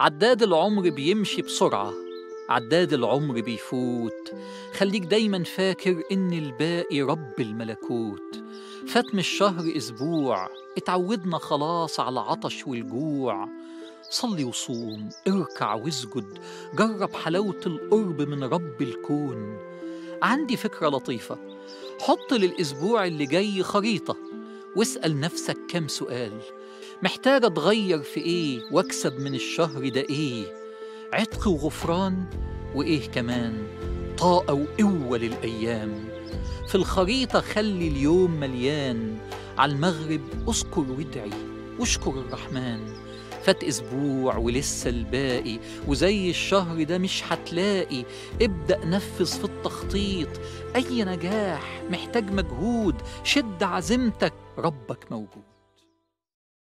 عداد العمر بيمشي بسرعة، عداد العمر بيفوت. خليك دايما فاكر إن الباقي رب الملكوت. فات من الشهر أسبوع، اتعودنا خلاص على العطش والجوع. صلي وصوم، اركع واسجد، جرب حلاوة القرب من رب الكون. عندي فكرة لطيفة، حط للأسبوع اللي جاي خريطة واسأل نفسك كام سؤال. محتاج أتغير في إيه وأكسب من الشهر ده إيه؟ عتق وغفران، وإيه كمان؟ طاقة وقوة للأيام. في الخريطة خلي اليوم مليان، على المغرب أذكر وادعي واشكر الرحمن. فات أسبوع ولسه الباقي، وزي الشهر ده مش هتلاقي. ابدأ نفذ في التخطيط، أي نجاح محتاج مجهود. شد عزيمتك، ربك موجود.